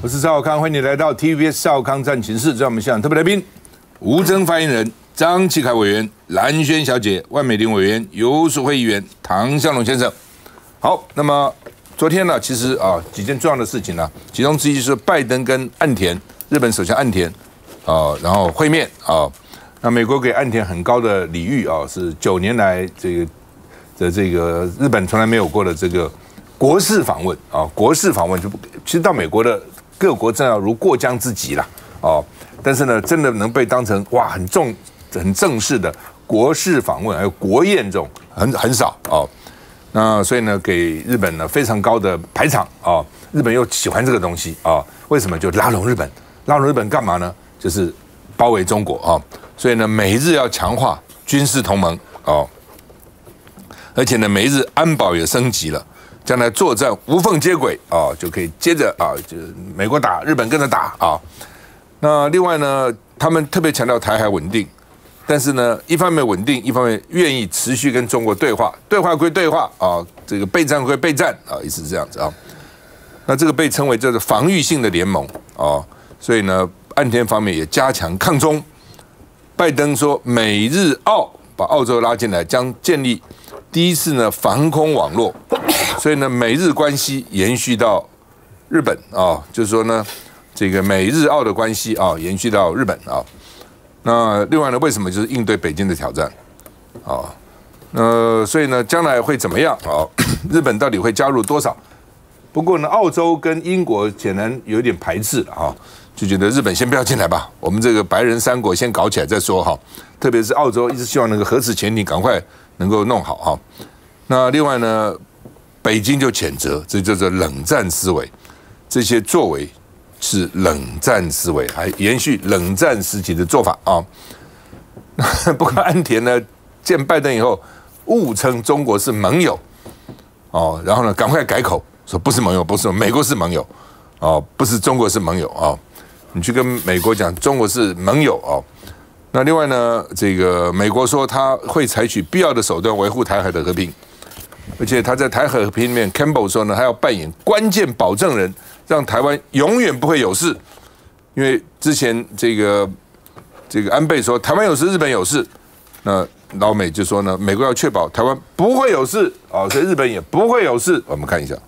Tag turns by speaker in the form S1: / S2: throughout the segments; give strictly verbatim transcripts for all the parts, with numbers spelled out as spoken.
S1: 是赵少康，欢迎你来到 T V B S 赵少康战情室。在我们现场特别来宾，吴峥发言人、张启凯委员、蓝轩小姐、万美玲委员、游淑慧议员、唐湘龙先生。好，那么昨天呢，其实啊几件重要的事情呢、啊，其中之一就是拜登跟岸田，日本首相岸田啊，然后会面啊。那美国给岸田很高的礼遇啊，是九年来这个的这个日本从来没有过的这个国事访问啊，国事访问就其实到美国的各国政要如过江之鲫啦，哦，但是呢，真的能被当成哇很重很正式的国事访问，还有国宴这种很很少哦。那所以呢，给日本呢非常高的排场啊，日本又喜欢这个东西啊，为什么就拉拢日本？拉拢日本干嘛呢？就是包围中国啊。所以呢，美日要强化军事同盟哦，而且呢，美日安保也升级了，将来作战无缝接轨啊，就可以接着啊，就是美国打，日本跟着打啊。那另外呢，他们特别强调台海稳定，但是呢，一方面稳定，一方面愿意持续跟中国对话，对话归对话啊，这个备战归备战啊，意思是这样子啊。那这个被称为叫做防御性的联盟啊，所以呢，岸田方面也加强抗中。拜登说，美日澳把澳洲拉进来，将建立第一次呢防空网络，所以呢，美日关系延续到日本啊，就是说呢，这个美日澳的关系啊，延续到日本啊。那另外呢，为什么就是应对北京的挑战啊？呃，所以呢，将来会怎么样啊？日本到底会加入多少？不过呢，澳洲跟英国显然有点排斥了啊。就觉得日本先不要进来吧，我们这个白人三国先搞起来再说哈。特别是澳洲一直希望那个核子潜艇赶快能够弄好哈。那另外呢，北京就谴责，这叫做冷战思维，这些作为是冷战思维，还延续冷战时期的做法啊。不过岸田呢见拜登以后，误称中国是盟友哦，然后呢赶快改口说不是盟友，不是美国是盟友哦，不是中国是盟友哦。你去跟美国讲中国是盟友哦，那另外呢，这个美国说他会采取必要的手段维护台海的和平，而且他在台海和平里面 ，Campbell 说呢，他要扮演关键保证人，让台湾永远不会有事。因为之前这个这个安倍说台湾有事，日本有事，那老美就说呢，美国要确保台湾不会有事啊，所以日本也不会有事。我们看一下。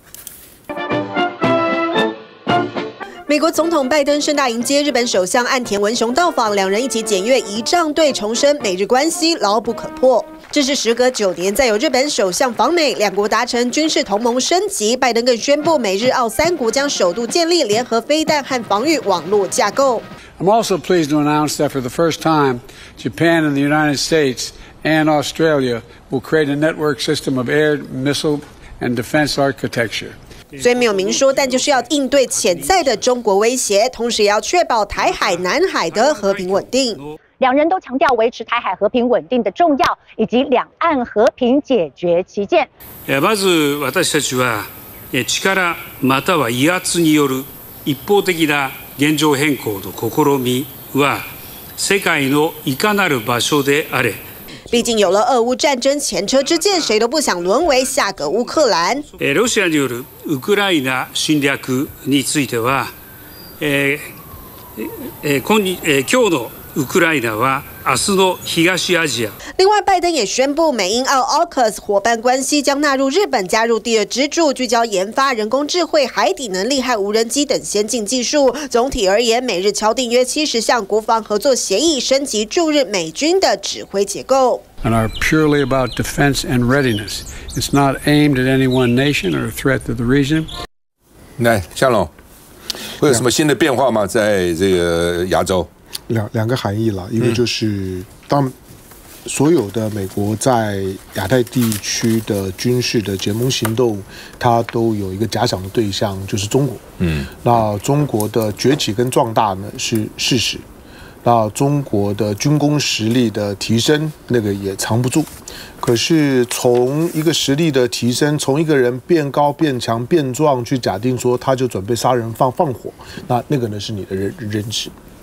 S2: 美国总统拜登盛大迎接日本首相岸田文雄到访，两人一起检阅仪仗队，重申美日关系牢不可破。这是时隔九年再有日本首相访美，两国达成军事同盟升级。拜登更宣布，美日澳三国将首度建立联合飞弹和防御网络架构。
S3: I'm also pleased to announce that for the first time, Japan and the United States and Australia will create a network system of air, missile, and defense architecture.
S2: 虽没有明说，但就是要应对潜在的中国威胁，同时也要确保台海、南海的和平稳定。
S4: 两人都强调维持台海和平稳定的重要，以及两岸和平解决旗舰。
S5: まず私たちは力または威圧による一方的な現状変更の試みは世界のいかなる場所であれ。
S2: 毕竟有了俄乌战争前車之鉴，谁都不想沦为下个乌克兰。
S5: ロシアによるウクライナ侵略については、えーえー、今えー、今日のウクライナは明日の東アジア。
S2: 另外，拜登也宣布，美英澳 A U K U S 伙伴关系将纳入日本加入第二支柱，聚焦研发人工智慧、海底能力和无人机等先进技术。总体而言，美日敲定约七十项国防合作协议，升级驻日美军的指挥结构。
S3: And are purely about defense and readiness. It's not aimed at any one nation or a threat to the region.
S1: 来，向龙，会有什么新的变化吗？在这个亚洲？
S6: 两两个含义了，一个就是当所有的美国在亚太地区的军事的结盟行动，它都有一个假想的对象，就是中国。嗯，那中国的崛起跟壮大呢是事实，那中国的军工实力的提升，那个也藏不住。可是从一个实力的提升，从一个人变高、变强、变壮，去假定说他就准备杀人放放火，那那个呢是你的认认知。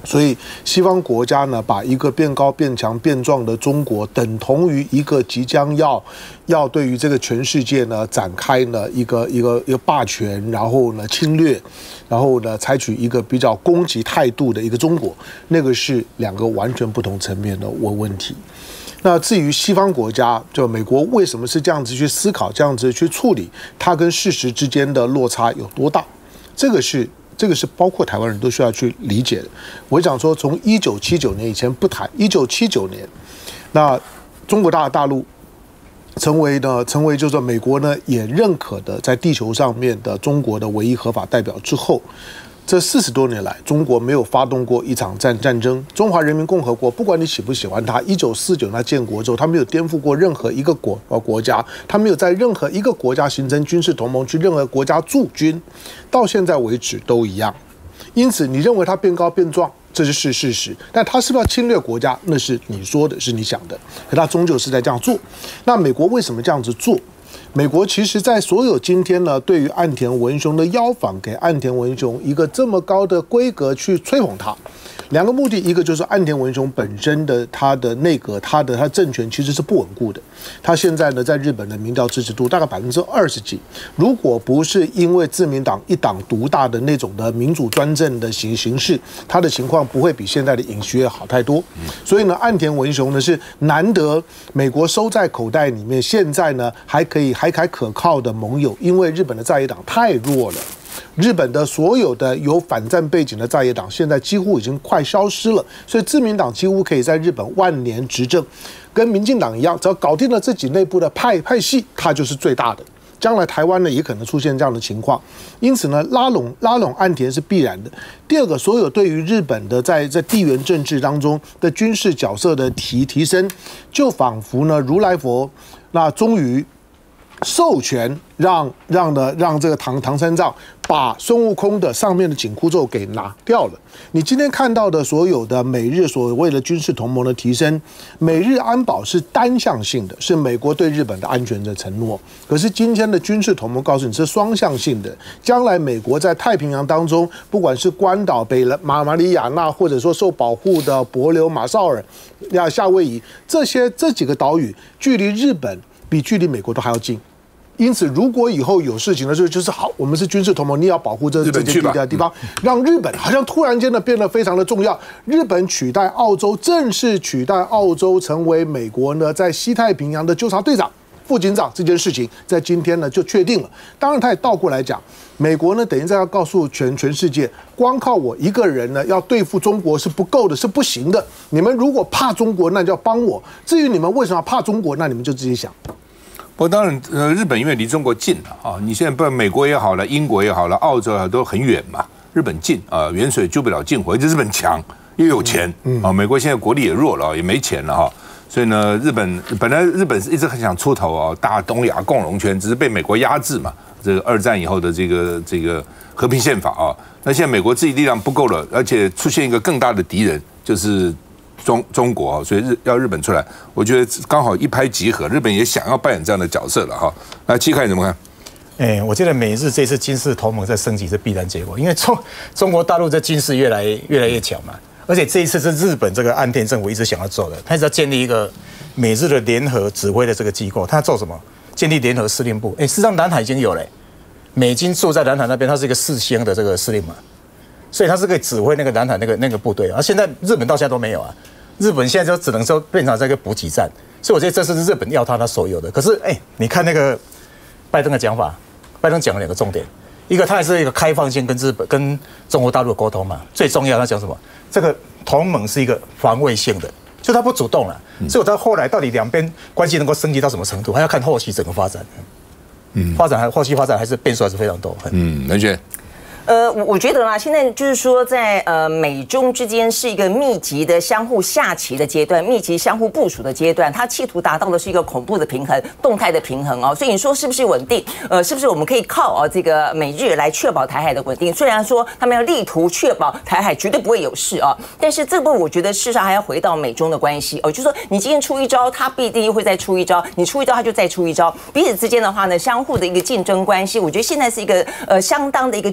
S6: 所以西方国家呢，把一个变高、变强、变壮的中国等同于一个即将要要对于这个全世界呢展开呢一个一个一个霸权，然后呢侵略，然后呢采取一个比较攻击态度的一个中国，那个是两个完全不同层面的问问题。那至于西方国家，就美国为什么是这样子去思考、这样子去处理，它跟事实之间的落差有多大？这个是。这个是包括台湾人都需要去理解的。我讲说，从一九七九年以前不谈，一九七九年，那中国大大陆成为呢，成为就是说美国呢也认可的在地球上面的中国的唯一合法代表之后，这四十多年来，中国没有发动过一场战战争。中华人民共和国，不管你喜不喜欢它，一九四九年建国之后，它没有颠覆过任何一个国呃国家，它没有在任何一个国家形成军事同盟，去任何国家驻军，到现在为止都一样。因此，你认为它变高变壮，这是事实，但它是不是要侵略国家，那是你说的，是你想的，可它终究是在这样做。那美国为什么这样子做？美国其实，在所有今天呢，对于岸田文雄的邀访，给岸田文雄一个这么高的规格去吹捧他，两个目的，一个就是岸田文雄本身的他的内阁，他的他政权其实是不稳固的。他现在呢，在日本的民调支持度大概百分之二十几，如果不是因为自民党一党独大的那种的民主专政的形形式，他的情况不会比现在的尹锡悦好太多。所以呢，岸田文雄呢是难得美国收在口袋里面，现在呢还可以。还还可靠的盟友，因为日本的在野党太弱了，日本的所有的有反战背景的在野党现在几乎已经快消失了，所以自民党几乎可以在日本万年执政，跟民进党一样，只要搞定了自己内部的派派系，它就是最大的。将来台湾呢也可能出现这样的情况，因此呢拉拢拉拢岸田是必然的。第二个，所有对于日本的在在地缘政治当中的军事角色的提提升，就仿佛呢如来佛那终于。授权让让的让这个唐唐三藏把孙悟空的上面的紧箍咒给拿掉了。你今天看到的所有的美日所谓的军事同盟的提升，美日安保是单向性的，是美国对日本的安全的承诺。可是今天的军事同盟告诉你是双向性的，将来美国在太平洋当中，不管是关岛、北马马里亚纳，或者说受保护的帛琉、马绍尔、亚夏威夷这些这几个岛屿，距离日本比距离美国都还要近。因此，如果以后有事情的时候，就是好，我们是军事同盟，你要保护这这些地地方，让日本好像突然间的变得非常的重要。日本取代澳洲，正式取代澳洲成为美国呢在西太平洋的纠察队长、副警长这件事情，在今天呢就确定了。当然，他也倒过来讲，美国呢等于在要告诉全全世界，光靠我一个人呢要对付中国是不够的，是不行的。你们如果怕中国，那就要帮我。至于你们为什么怕中国，那你们就自己想。
S1: 不过当然，呃，日本因为离中国近了啊，你现在不美国也好了，英国也好了，澳洲啊都很远嘛，日本近啊，远水救不了近火，日本强又有钱啊，美国现在国力也弱了，也没钱了哈，所以呢，日本本来日本是一直很想出头啊，大东亚共荣圈，只是被美国压制嘛，这个二战以后的这个这个和平宪法啊，那现在美国自己力量不够了，而且出现一个更大的敌人，就是。中中国，所以日要日本出来，我觉得刚好一拍即合，日本也想要扮演这样的角色了哈。那七凯你怎么看？
S7: 哎、欸，我觉得美日这次军事同盟在升级是必然结果，因为中中国大陆的军事越来越来越强嘛，而且这一次是日本这个岸田政府一直想要做的，他一直要建立一个美日的联合指挥的这个机构，他要做什么？建立联合司令部。哎、欸，事实上南海已经有了、欸，美军驻在南海那边，他是一个四星的这个司令嘛，所以他是可以指挥那个南海那个那个部队啊。现在日本到现在都没有啊。日本现在就只能说变成这个补给站，所以我觉得这是日本要他他所有的。可是，哎、欸，你看那个拜登的讲法，拜登讲了两个重点，一个他还是一个开放性跟日本跟中国大陆的沟通嘛，最重要他讲什么？这个同盟是一个防卫性的，就他不主动了。所以我到后来到底两边关系能够升级到什么程度，还要看后期整个发展。嗯，发展还后期发展还是变数还是非常多。
S1: 嗯，南轩。
S8: 呃，我我觉得啦，现在就是说在，在呃美中之间是一个密集的相互下棋的阶段，密集相互部署的阶段，它企图达到的是一个恐怖的平衡、动态的平衡哦。所以你说是不是稳定？呃，是不是我们可以靠哦这个美日来确保台海的稳定？虽然说他们要力图确保台海绝对不会有事啊，但是这部分我觉得事实上还要回到美中的关系哦，就是说你今天出一招，他必定又会再出一招；你出一招，他就再出一招。彼此之间的话呢，相互的一个竞争关系，我觉得现在是一个呃相当的一个炽烈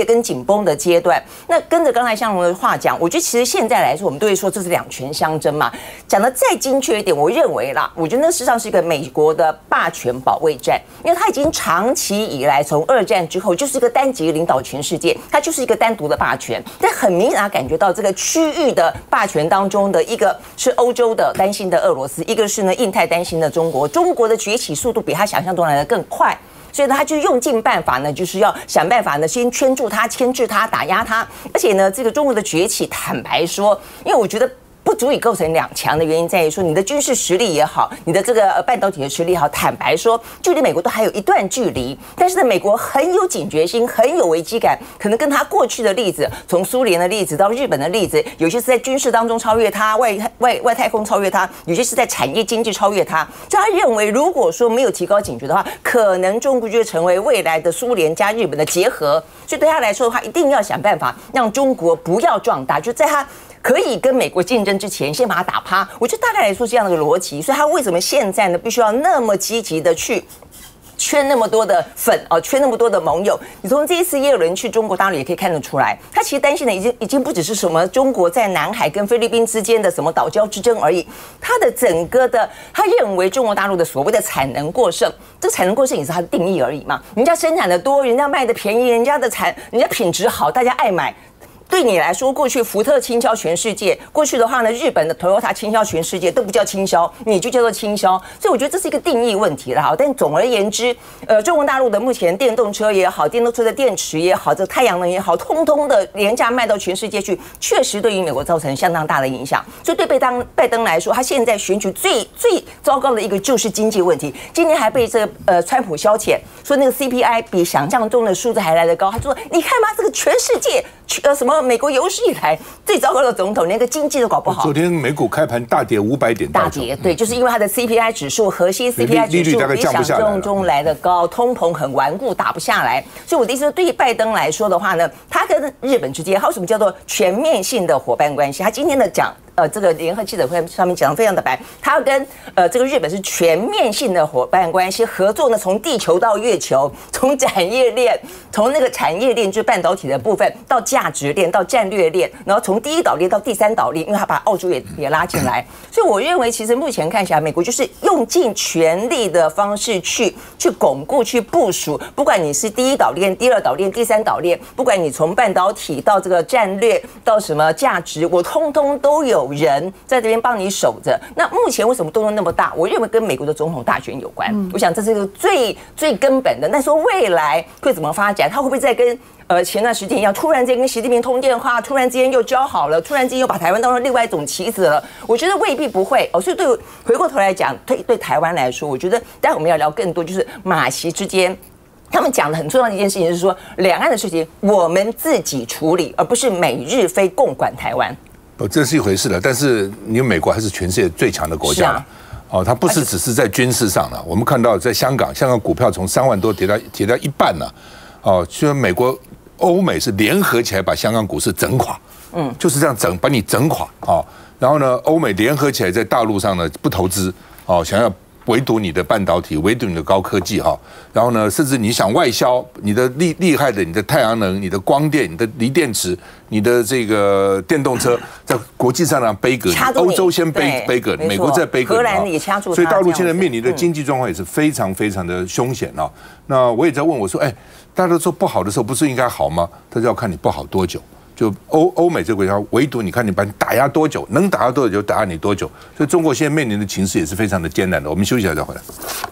S8: 烈跟紧绷的阶段。那跟着刚才向荣的话讲，我觉得其实现在来说，我们都会说这是两权相争嘛。讲的再精确一点，我认为啦，我觉得那事实上是一个美国的霸权保卫战，因为它已经长期以来从二战之后就是一个单极领导全世界，它就是一个单独的霸权。但很明显，感觉到这个区域的霸权当中的一个是欧洲的担心的俄罗斯，一个是呢印太担心的中国。中国的崛起速度比他想象中来的更快。所以呢，他就用尽办法呢，就是要想办法呢，先圈住他、牵制他、打压他。而且呢，这个中国的崛起，坦白说，因为我觉得不足以构成两强的原因在于说，你的军事实力也好，你的这个半导体的实力也好，坦白说，距离美国都还有一段距离。但是呢，美国很有警觉心，很有危机感，可能跟他过去的例子，从苏联的例子到日本的例子，有些是在军事当中超越他，外外外太空超越他，有些是在产业经济超越他。所以他认为，如果说没有提高警觉的话，可能中国就会成为未来的苏联加日本的结合。所以对他来说的话，一定要想办法让中国不要壮大，就在他可以跟美国竞争之前，先把它打趴。我觉得大概来说是这样的一个逻辑，所以他为什么现在呢，必须要那么积极的去圈那么多的粉哦，圈那么多的盟友？你从这一次耶伦去中国大陆也可以看得出来，他其实担心的已经已经不只是什么中国在南海跟菲律宾之间的什么岛礁之争而已，他的整个的他认为中国大陆的所谓的产能过剩，这产能过剩也是他的定义而已嘛。人家生产的多，人家卖的便宜，人家的产人家品质好，大家爱买。对你来说，过去福特倾销全世界，过去的话呢，日本的 Toyota 倾销全世界都不叫倾销，你就叫做倾销。所以我觉得这是一个定义问题了哈。但总而言之，呃，中国大陆的目前电动车也好，电动车的电池也好，这太阳能也好，通通的廉价卖到全世界去，确实对于美国造成相当大的影响。所以对拜登拜登来说，他现在选举最最糟糕的一个就是经济问题。今年还被这个呃川普消遣，说那个 C P I 比想象中的数字还来得高。他说：“你看嘛，这个全世界呃什么。”美国有史以来最糟糕的总统，连个经济都搞不好。
S1: 昨天美股开盘大跌五百点，
S8: 大跌，对，就是因为它的 C P I 指数、核心 C P I 指数比想象中来的高，通膨很顽固，打不下来。所以我的意思说，对于拜登来说的话呢，他跟日本之间还有什么叫做全面性的伙伴关系？他今天的讲。呃，这个联合记者会上面讲得非常的白，他要跟呃这个日本是全面性的伙伴关系合作呢，从地球到月球，从产业链，从那个产业链就是半导体的部分，到价值链，到战略链，然后从第一岛链到第三岛链，因为他把澳洲也也拉进来，所以我认为其实目前看起来，美国就是用尽全力的方式去去巩固、去部署，不管你是第一岛链、第二岛链、第三岛链，不管你从半导体到这个战略到什么价值，我通通都有。有人在这边帮你守着，那目前为什么动作那么大？我认为跟美国的总统大选有关。嗯、我想这是一个最最根本的。那说未来会怎么发展？他会不会再跟呃前段时间一样，突然间跟习近平通电话，突然之间又交好了，突然之间又把台湾当成另外一种棋子了？我觉得未必不会哦。所以对回过头来讲，对对台湾来说，我觉得待会我们要聊更多，就是马习之间。他们讲的很重要的一件事情是说，两岸的事情我们自己处理，而不是美日非共管台湾。
S1: 哦，这是一回事了，但是因为美国还是全世界最强的国家了，啊、哦，它不是只是在军事上了。我们看到在香港，香港股票从三万多跌到跌到一半了，哦，虽然美国、欧美是联合起来把香港股市整垮，嗯，就是这样整，把你整垮啊、哦。然后呢，欧美联合起来在大陆上呢不投资，哦，想要围堵你的半导体，围堵你的高科技哈，然后呢，甚至你想外销你的厉厉害的，你的太阳能、你的光电、你的锂电池、你的这个电动车，在国际上呢背革，欧洲先背背革，美国再背革，
S8: 荷兰也掐住，
S1: 所以大陆现在面临的经济状况也是非常非常的凶险啊。那我也在问我说，哎，大家都说不好的时候不是应该好吗？他就要看你不好多久。就欧欧美这个国家，唯独你看你把你打压多久，能打压多久就打压你多久。所以中国现在面临的情势也是非常的艰难的。我们休息一下再回来。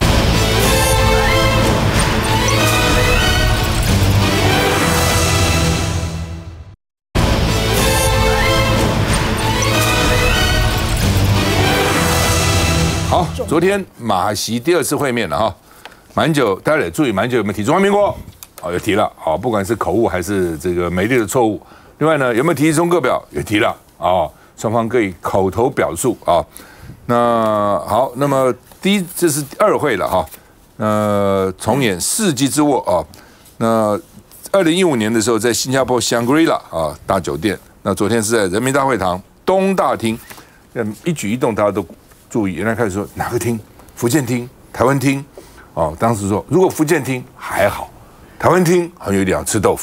S1: 好，昨天马习第二次会面了哈，马英九大家也注意，马英九有没有提中华民国？哦，有提了。好，不管是口误还是这个美丽的错误。另外呢，有没有提中各表？也提了啊、哦，双方可以口头表述啊、哦。那好，那么第一这是二会了哈。呃，重演世纪之握啊、哦。那二零一五年的时候，在新加坡 Shangri-La 啊大酒店。那昨天是在人民大会堂东大厅，嗯，一举一动大家都注意。原来开始说哪个厅？福建厅、台湾厅。哦，当时说如果福建厅还好，台湾厅很有点要吃豆腐。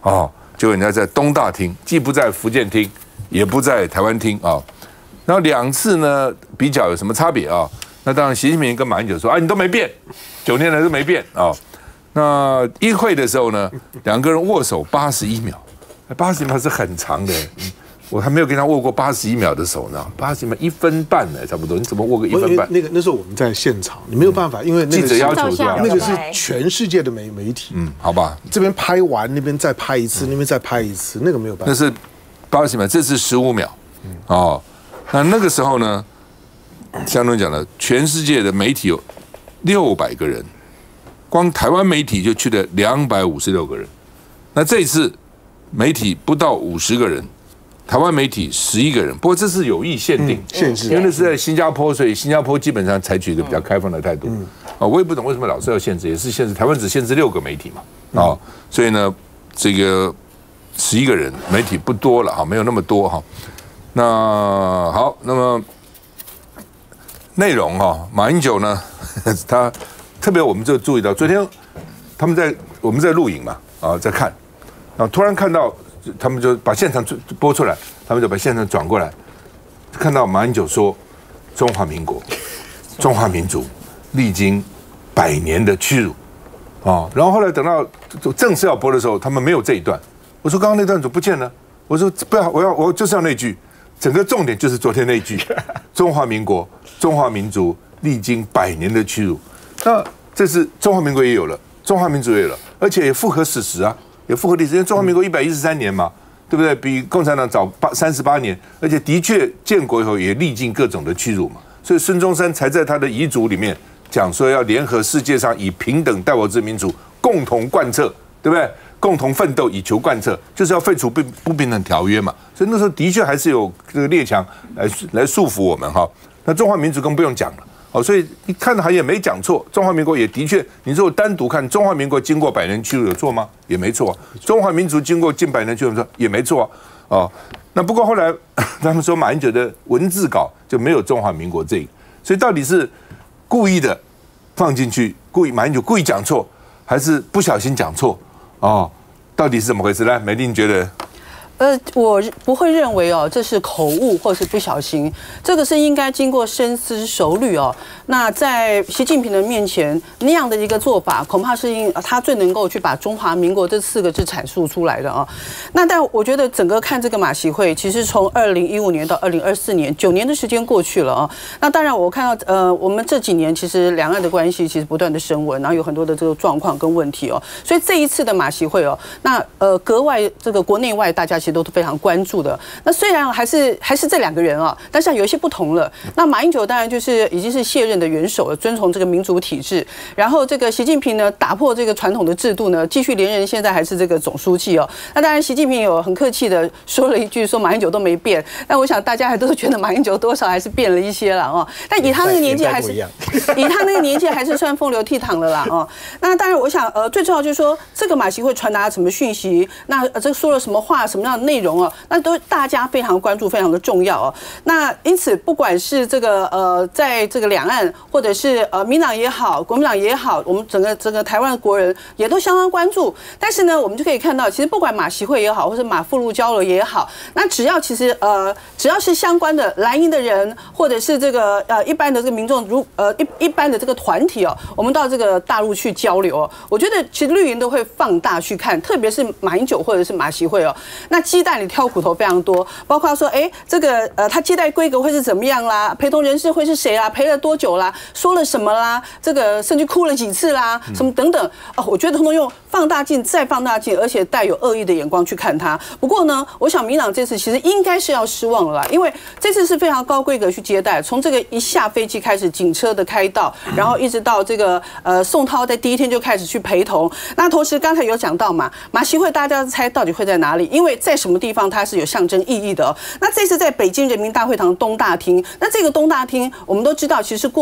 S1: 哦，就人家在东大厅，既不在福建厅，也不在台湾厅啊。然后两次呢比较有什么差别啊？那当然，习近平跟马英九说啊，你都没变，九年来都没变啊。那一会的时候呢，两个人握手八十一秒，八十一秒是很长的。我还没有跟他握过八十一秒的手呢，八十一秒一分半呢，差不多。你怎么握个一分半？
S6: 那个那时候我们在现场，你没有办法，因为那个
S1: 记者要求是吧？
S6: 那个是全世界的媒媒体，
S1: 嗯，好吧，
S6: 这边拍完，那边再拍一次，那边再拍一次，那个没有办法。
S1: 那是八十秒，这是十五秒，哦，那那个时候呢，像他们讲的，全世界的媒体有六百个人，光台湾媒体就去了两百五十六个人，那这一次媒体不到五十个人。台湾媒体十一个人，不过这是有意限定，
S6: 限制，
S1: 因为那是在新加坡，所以新加坡基本上采取一个比较开放的态度。啊，我也不懂为什么老是要限制，也是限制台湾只限制六个媒体嘛，啊，所以呢，这个十一个人媒体不多了啊，没有那么多哈。那好，那么内容哈，马英九呢，他特别我们就注意到，昨天他们在我们在录影嘛，啊，在看，然后突然看到。他们就把现场播出来，他们就把现场转过来，看到马英九说：“中华民国、中华民族历经百年的屈辱。”哦，然后后来等到正式要播的时候，他们没有这一段。我说：“刚刚那段怎么不见了？”我说：“不要，我要我就是要那句，整个重点就是昨天那句：中华民国、中华民族历经百年的屈辱。”那这是中华民国也有了，中华民族也有了，而且也符合史实啊。也符合历史，因为中华民国一百一十三年嘛，对不对？比共产党早八三十八年，而且的确建国以后也历尽各种的屈辱嘛，所以孙中山才在他的遗嘱里面讲说要联合世界上以平等待我之民主，共同贯彻，对不对？共同奋斗以求贯彻，就是要废除不不平等条约嘛。所以那时候的确还是有这个列强来来束缚我们哈。那中华民族更不用讲了。哦，所以你看好像也没讲错，中华民国也的确，你说单独看中华民国经过百年屈辱有错吗？也没错、啊。中华民族经过近百年屈辱也没错啊。哦，那不过后来他们说马英九的文字稿就没有中华民国这个，所以到底是故意的放进去，故意马英九故意讲错，还是不小心讲错？哦，到底是怎么回事？来，美丽，你觉得？
S9: 呃，我不会认为哦，这是口误或是不小心，这个是应该经过深思熟虑哦。那在习近平的面前那样的一个做法，恐怕是因他最能够去把中华民国这四个字阐述出来的啊。那但我觉得整个看这个马习会，其实从二零一五年到二零二四年，九年的时间过去了啊。那当然我看到呃，我们这几年其实两岸的关系其实不断的升温，然后有很多的这个状况跟问题哦。所以这一次的马习会哦，那呃格外这个国内外大家其实都非常关注的。那虽然还是还是这两个人啊，但是有一些不同了。那马英九当然就是已经是卸任的元首了，遵从这个民主体制。然后这个习近平呢，打破这个传统的制度呢，继续连任，现在还是这个总书记哦。那当然，习近平有很客气的说了一句，说马英九都没变。但我想大家还都觉得马英九多少还是变了一些了哦。但以他那个年纪还是以他那个年纪还是算风流倜傥了啦哦。那当然，我想呃，最重要就是说这个马习会传达什么讯息，那呃这说了什么话，什么样的内容哦，那都大家非常关注，非常的重要哦。那因此，不管是这个呃，在这个两岸，或者是呃民党也好，国民党也好，我们整个整个台湾的国人也都相当关注。但是呢，我们就可以看到，其实不管马习会也好，或者马附录交流也好，那只要其实呃，只要是相关的蓝营的人，或者是这个呃一般的这个民众，如呃一一般的这个团体哦，我们到这个大陆去交流哦，我觉得其实绿营都会放大去看，特别是马英九或者是马习会哦，那鸡蛋里挑骨头非常多，包括说，哎，这个呃，他接待规格会是怎么样啦？陪同人士会是谁啦？陪了多久啦？说了什么啦？这个甚至哭了几次啦？什么等等哦，我觉得通通用放大镜再放大镜，而且带有恶意的眼光去看他。不过呢，我想民党这次其实应该是要失望了啦，因为这次是非常高规格去接待，从这个一下飞机开始，警车的开道，然后一直到这个呃宋涛在第一天就开始去陪同。那同时刚才有讲到嘛，马习会大家猜到底会在哪里？因为在什么地方它是有象征意义的哦。那这次在北京人民大会堂东大厅，那这个东大厅我们都知道，其实过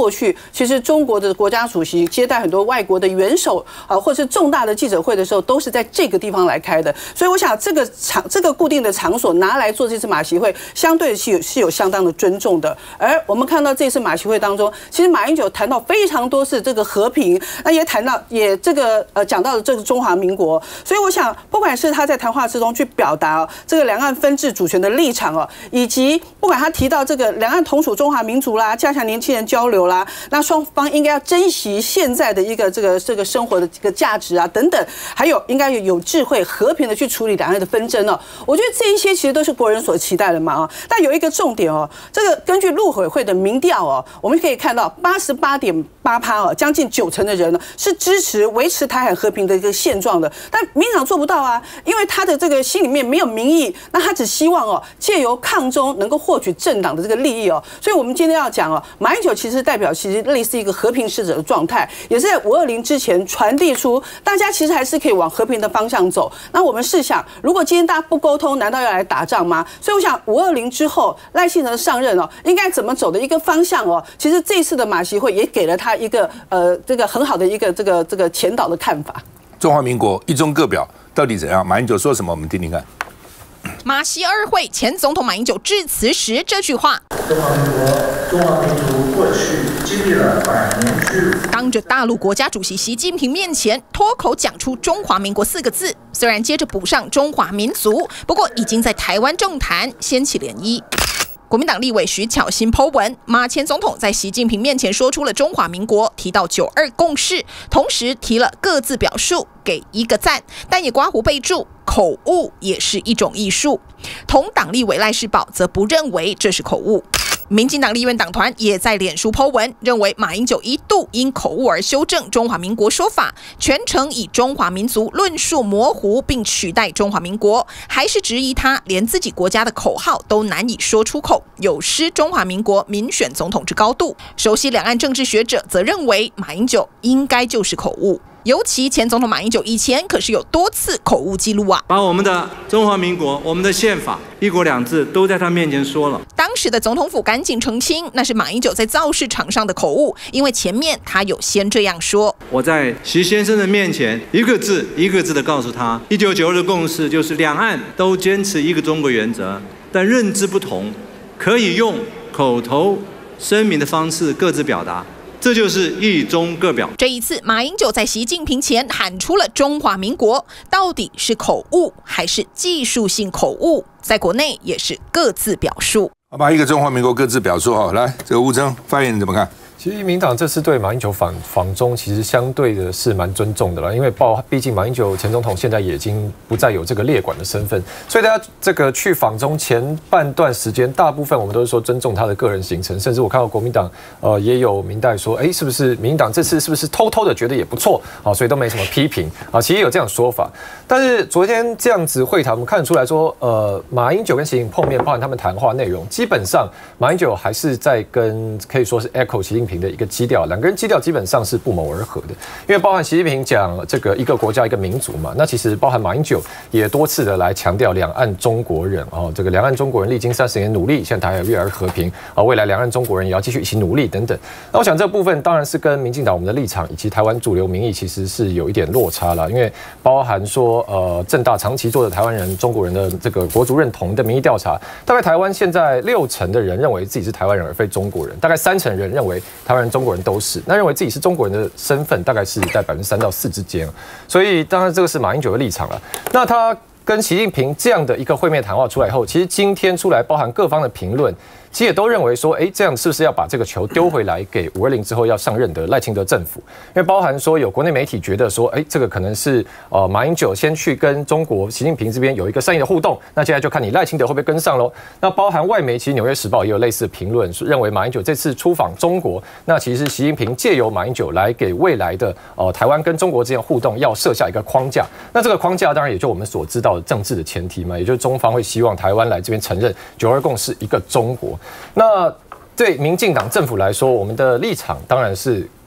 S9: 过去其实中国的国家主席接待很多外国的元首啊，或是重大的记者会的时候，都是在这个地方来开的。所以我想，这个场这个固定的场所拿来做这次马习会，相对是有是有相当的尊重的。而我们看到这次马习会当中，其实马英九谈到非常多是这个和平，那也谈到也这个呃讲到了这个中华民国。所以我想，不管是他在谈话之中去表达、哦、这个两岸分治主权的立场哦，以及不管他提到这个两岸同属中华民族啦，加强年轻人交流啦，那双方应该要珍惜现在的一个这个这个生活的这个价值啊等等，还有应该有有智慧和平的去处理两岸的纷争哦。我觉得这一些其实都是国人所期待的嘛啊。但有一个重点哦，这个根据陆委会的民调哦，我们可以看到八十八点八趴哦，将近九成的人呢是支持维持台海和平的一个现状的。但民进党做不到啊，因为他的这个心里面没有民意，那他只希望哦借由抗中能够获取政党的这个利益哦。所以我们今天要讲哦，马英九其实代表其实类似一个和平使者的状态，也是在五二零之前传递出大家其实还是可以往和平的方向走。那我们试想，如果今天大家不沟通，难道要来打仗吗？所以我想五二零之后赖清德上任哦，应该怎么走的一个方向哦，其实这次的马习会也给了他一个呃这个很好的一个这个这个前导的看法。
S1: 中华民国一中各表到底怎样？马英九说什么？我们听听看。
S10: 马习二会前总统马英九致辞时这句话：
S11: 中华民国，中华民族过去经历了百年之辱。
S10: 当着大陆国家主席习近平面前脱口讲出中华民国四个字，虽然接着补上中华民族，不过已经在台湾政坛掀起涟漪。国民党立委徐巧芯 po 文，马前总统在习近平面前说出了中华民国，提到九二共识，同时提了各自表述，给一个赞，但也刮胡备注口误也是一种艺术。同党立委赖士葆则不认为这是口误。民进党立院党团也在脸书 po 文，认为马英九一度因口误而修正中华民国说法，全程以中华民族论述模糊，并取代中华民国，还是质疑他连自己国家的口号都难以说出口，有失中华民国民选总统之高度。熟悉两岸政治学者则认为，马英九应该就是口误。尤其前总统马英九以前可是有多次口误记录啊，
S12: 把我们的中华民国、我们的宪法、一国两制都在他面前说了。
S10: 当时的总统府赶紧澄清，那是马英九在造势场上的口误，因为前面他有先这样说：
S12: 我在习先生的面前一个字一个字的告诉他，一九九二的共识就是两岸都坚持一个中国原则，但认知不同，可以用口头声明的方式各自表达。这就是一中各表。
S10: 这一次，马英九在习近平前喊出了中华民国，到底是口误还是技术性口误？在国内也是各自表述。
S1: 好吧，一个中华民国各自表述哈。来，这个吴峥发言你怎么看？
S13: 其实民党这次对马英九访访中，其实相对的是蛮尊重的了，因为报毕竟马英九前总统现在也已经不再有这个列管的身份，所以大家这个去访中前半段时间，大部分我们都是说尊重他的个人行程，甚至我看到国民党呃也有民代说，哎，是不是民进党这次是不是偷偷的觉得也不错啊？所以都没什么批评啊，其实有这样说法。但是昨天这样子会谈，我们看得出来说，呃，马英九跟习近平碰面，包含他们谈话内容，基本上马英九还是在跟可以说是 echo 习近平的一个基调，两个人基调基本上是不谋而合的，因为包含习近平讲这个一个国家一个民族嘛，那其实包含马英九也多次的来强调两岸中国人哦，这个两岸中国人历经三十年努力，现在台海越来越和平啊，未来两岸中国人也要继续一起努力等等。那我想这部分当然是跟民进党我们的立场以及台湾主流民意其实是有一点落差了，因为包含说呃政大长期做的台湾人中国人的这个国族认同的民意调查，大概台湾现在六成的人认为自己是台湾人而非中国人，大概三成人认为台湾人中国人都是，那认为自己是中国人的身份大概是在百分之三到四之间，所以当然这个是马英九的立场了。那他跟习近平这样的一个会面谈话出来后，其实今天出来包含各方的评论，其实也都认为说，哎，这样是不是要把这个球丢回来给五二零之后要上任的赖清德政府？因为包含说有国内媒体觉得说，哎，这个可能是呃马英九先去跟中国习近平这边有一个善意的互动，那接下来就看你赖清德会不会跟上喽。那包含外媒，其实《纽约时报》也有类似的评论，认为马英九这次出访中国，那其实是习近平借由马英九来给未来的呃台湾跟中国之间互动要设下一个框架。那这个框架当然也就我们所知道的政治的前提嘛，也就是中方会希望台湾来这边承认九二共识一个中国。那对民进党政府来说，我们的立场当然是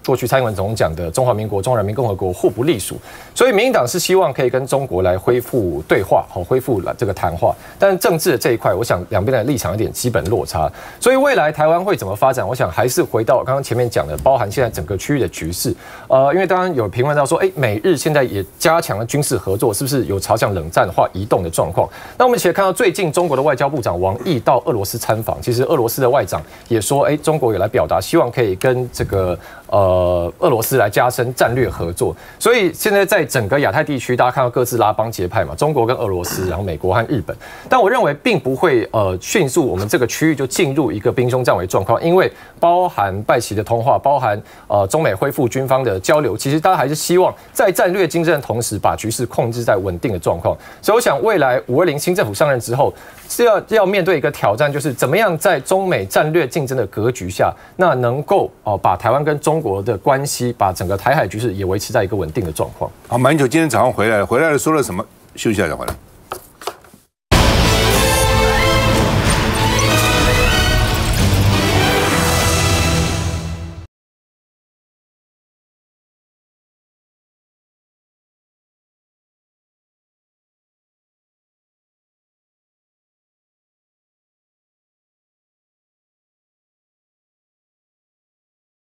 S13: 过去蔡英文总统讲的中华民国、中华人民共和国互不隶属，所以民进党是希望可以跟中国来恢复对话，好恢复这个谈话。但是政治的这一块，我想两边的立场有点基本落差，所以未来台湾会怎么发展？我想还是回到刚刚前面讲的，包含现在整个区域的局势。呃，因为当然有评论到说，哎，美日现在也加强了军事合作，是不是有朝向冷战化移动的状况？那我们其实看到最近中国的外交部长王毅到俄罗斯参访，其实俄罗斯的外长也说，哎，中国有来表达希望可以跟这个呃俄罗斯来加深战略合作。所以现在在整个亚太地区，大家看到各自拉帮结派嘛，中国跟俄罗斯，然后美国和日本。但我认为并不会呃迅速我们这个区域就进入一个兵凶战危状况，因为包含拜习的通话，包含呃中美恢复军方的交流，其实大家还是希望在战略竞争的同时，把局势控制在稳定的状况。所以我想，未来五二零新政府上任之后，是要要面对一个挑战，就是怎么样在中美战略竞争的格局下，那能够哦、呃、把台湾跟中国的关系，把整个台海局势也维持在一个稳定的状况。
S1: 好，马英九今天早上回来了，回来了说了什么？休息一下再回来。